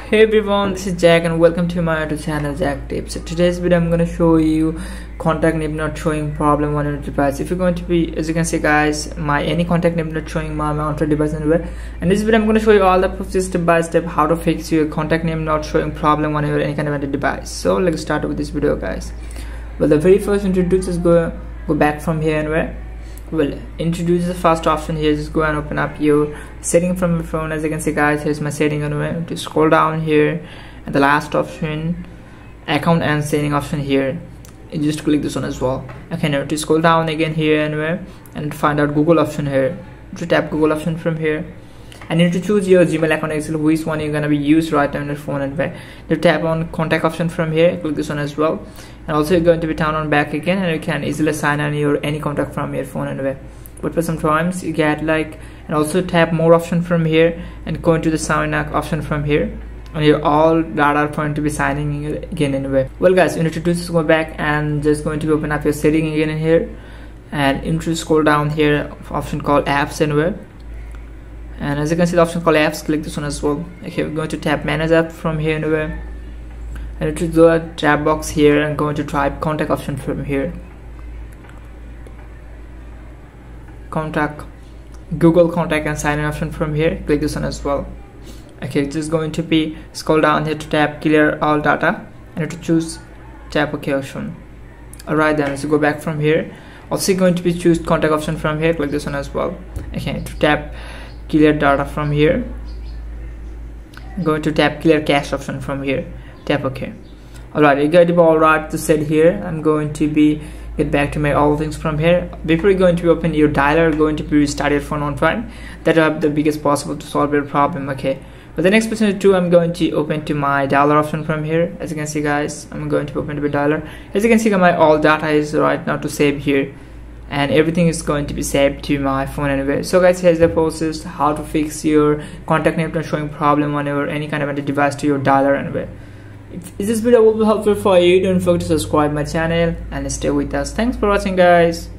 Hey everyone, this is Jack and welcome to my YouTube channel Jack Tips. So today's video I'm going to show you contact name not showing problem on your device. If you're going to be, as you can see guys, my any contact name not showing my Android device anywhere. And this video I'm going to show you all the process step by step how to fix your contact name not showing problem on your any kind of Android device. So let's start with this video guys. Well, the very first introduce is go back from here and where. Well, introduce the first option here. Just go and open up your setting from your phone. As you can see guys, here's my setting anyway. To scroll down here and the last option, account and setting option here, you just click this one as well. Okay, now to scroll down again here anywhere and find out Google option here. To tap Google option from here and you need to choose your Gmail account actually which one you're gonna be used right on your phone. And where you tap on contact option from here, click this one as well. And also you're going to be turned on back again and you can easily sign on your any contact from your phone anyway. But for sometimes you get like, and also tap more option from here and go into the sign up option from here, and your all data are going to be signing again anyway. Well guys, you need to do this, go back and just going to open up your setting again in here and you need to scroll down here option called apps anywhere. And as you can see the option called apps, click this one as well. Okay, we're going to tap manage app from here anywhere. And to the tab box here and going to type contact option from here. Contact, Google contact and sign in option from here, click this one as well. Okay, just going to be scroll down here to tap clear all data and to choose tap OK option. Alright then, so go back from here. Also going to be choose contact option from here, click this one as well. Okay, to tap clear data from here, I'm going to tap clear cache option from here, tap OK. Alright, you got it all right to set here. I'm going to be get back to my all things from here. Before you're going to open your dialer, going to be restart your phone on time. That will have the biggest possible to solve your problem. Okay, but the next person too, I'm going to open to my dialer option from here. As you can see guys, I'm going to open to my dialer. As you can see, my all data is right now to save here and everything is going to be saved to my phone anyway. So guys, here's the process how to fix your contact name not showing problem on your any kind of a device to your dialer anyway. If this video will be helpful for you, don't forget to subscribe my channel and stay with us. Thanks for watching guys.